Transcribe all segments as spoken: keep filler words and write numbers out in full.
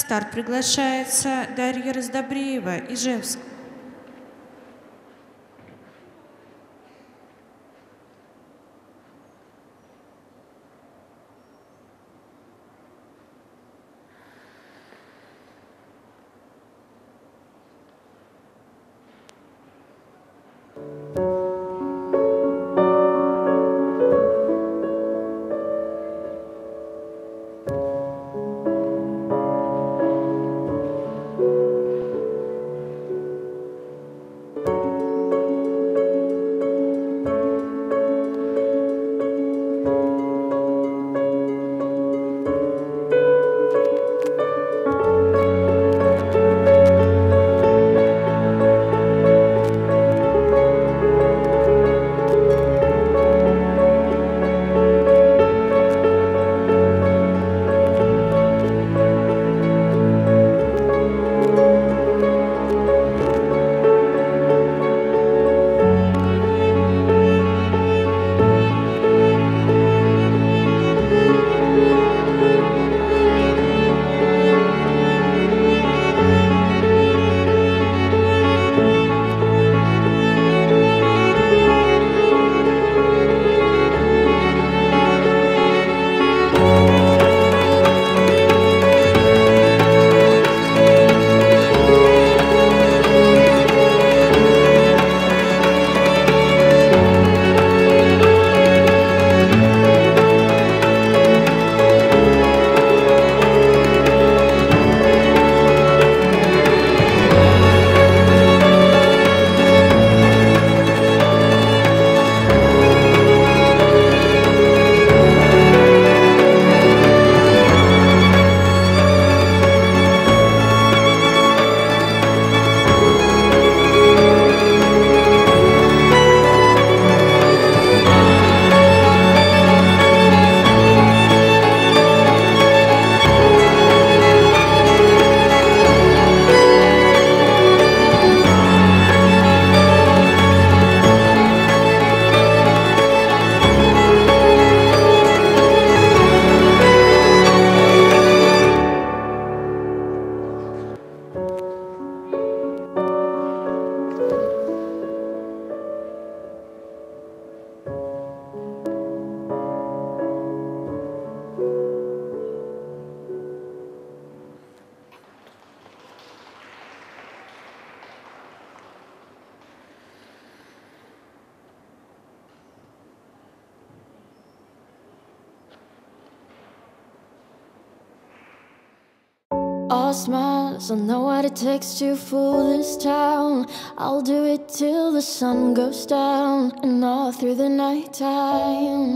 старт приглашается Дарья Раздобреева, Ижевск. All smiles, I know what it takes to fool this town. I'll do it till the sun goes down and all through the night time.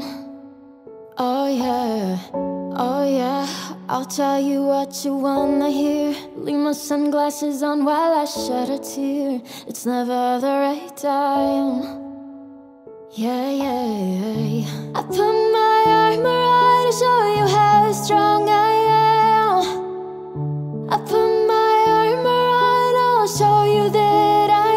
Oh yeah, oh yeah, I'll tell you what you wanna hear. Leave my sunglasses on while I shed a tear. It's never the right time. Yeah, yeah, yeah. I put my armor on to show you how strong I am. I put my armor on, I'll show you that I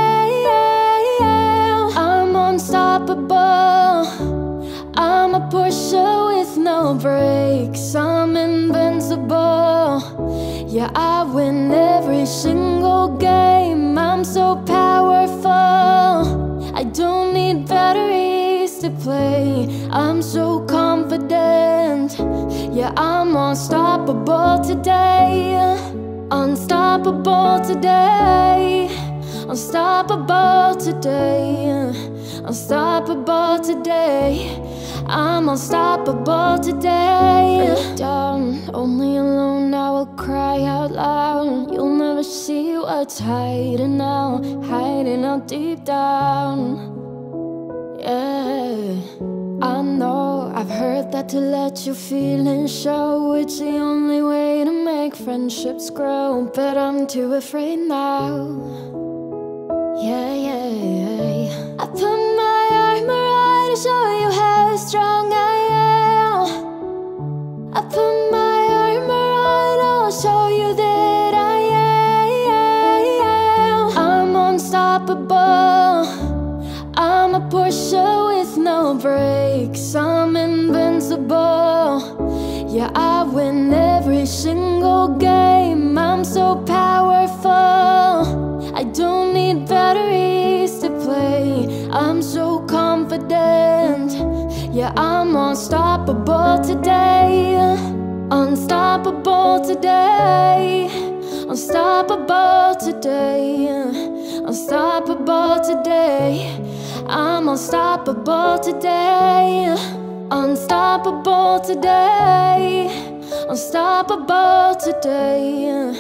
am. I'm unstoppable, I'm a Porsche with no brakes. I'm invincible, yeah, I win every single game. I'm so powerful, I don't need batteries to play. I'm so confident, yeah, I'm unstoppable today. Unstoppable today. Unstoppable today. Unstoppable today. I'm unstoppable today. Break down, only alone I will cry out loud. You'll never see what's hiding out, hiding out deep down. Yeah, I know, I've heard that to let your feelings show, it's the only way to make friendships grow. But I'm too afraid now. Yeah, yeah, yeah. I put my armor on to show you how strong I am. I put my armor on, I'll show you that I am. I'm unstoppable, I'm a Porsche with no brakes. I'm invincible, Yeah, I win every single game. I'm so powerful, I don't need batteries to play. I'm so confident. Yeah, I'm unstoppable today. Unstoppable today. Unstoppable today. Unstoppable today. I'm unstoppable today. Unstoppable today. Unstoppable today.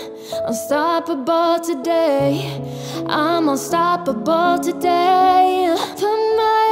Unstoppable today. I'm unstoppable today. Put my